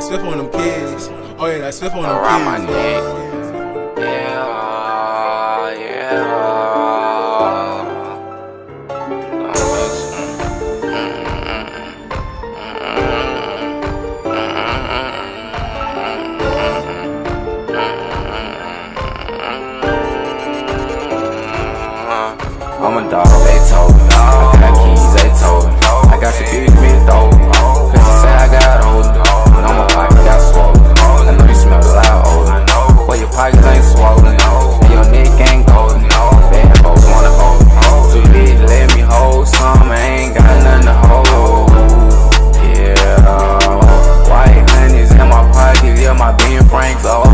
Swift on them kids. Oh yeah, that Swift on them around my kids. neck. Yeah. I'm a dog, they told me. I got keys, they told me. I got the bitch with dope. Cause she say I got older. But on my pocket got swollen. I know you smell a lot older. But your pockets ain't swollen. And your neck ain't golden. Bad hoes wanna hold. Too big to let me hold some. I ain't got nothing to hold. Yeah. White honey's in my pocket. Yeah, my Ben Frank's old.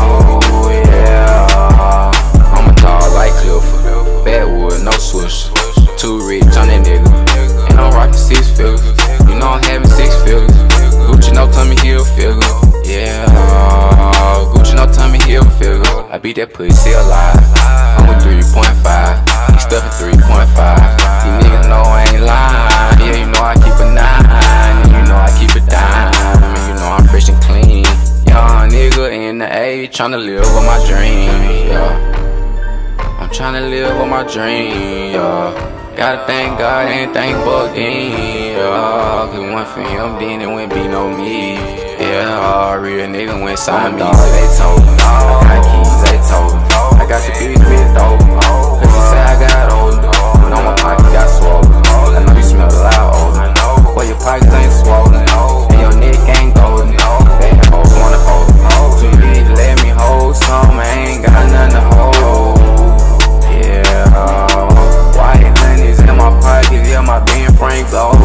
Yeah. I'm a dog like Clifford. Backwood, no swoosh. Too rich on that nigga. And I'm rockin' 6 figures. You know I'm having 6 figures. Gucci no Tommy Hilfiger. Yeah, Gucci no Tommy Hilfiger. I beat that pussy alive. I'm with 3.5. He stuffin' 3.5. These niggas know I ain't lying. Yeah, you know I keep a 9. And you know I keep a dime. And you know I'm fresh and clean. Young nigga in the A, tryna live with my dream. Yeah. I'm tryna live with my dream, yeah. Gotta thank God and thank Buggin, yeah. Cause one for him, then it wouldn't be no me. Yeah, real nigga went sign me. They told me, I got keys, they told me. I got the bitch with dope. Cause she say I got older. But on my pocket got swollen. I know you smell a lot older. But your pockets ain't swollen. And your neck ain't golden. Bad hoes wanna hold. Too big to let me hold some. I ain't got nothing to hold. White honey's in my pocket, yeah, my Ben Frank's old.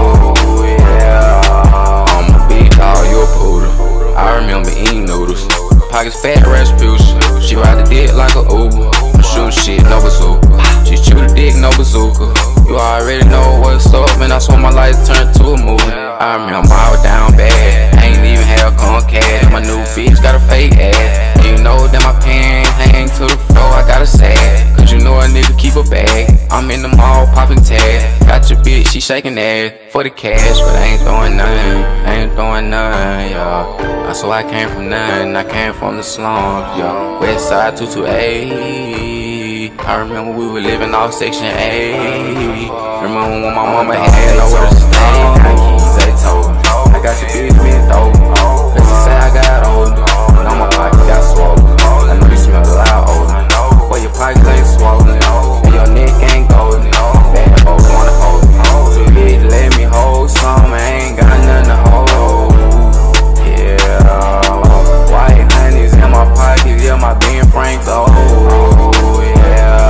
Yeah, I'm a big dog, you a poodle. I remember eating noodles. Pockets fat Rasputia. She ride the dick like a Uber. I'm shooting shit, no bazooka. She chew the dick, no bazooka. You already know what's up, man. I swear my life turned to a movie. I remember I was down bad. I ain't even have Comcast. My new bitch got a fake ass. And you know that my pants hang to the floor, I got a sad. You know a nigga keep a bag. I'm in the mall popping tags. Got your bitch, she shaking ass for the cash, but I ain't throwing nothing. I ain't throwing nothing, y'all. I swear I came from nothing. I came from the slums, y'all. West side 228. I remember we were living off Section 8. Remember when my mama had nowhere to stay. I got keys, they told me. I got your bitch with dope. Cause she say I got older. But on my pocket got swollen. I know you smell a lot older. But your pockets ain't swollen, and your neck ain't golden. Bad hoes wanna hold. Too big to let me hold some. I ain't got nothing to hold. Yeah, white honey's in my pocket. Yeah, my Ben Frank's old. Yeah.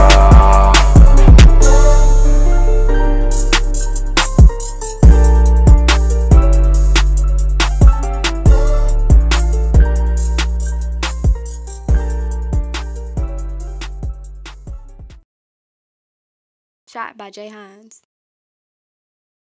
Shot by Jay Hines.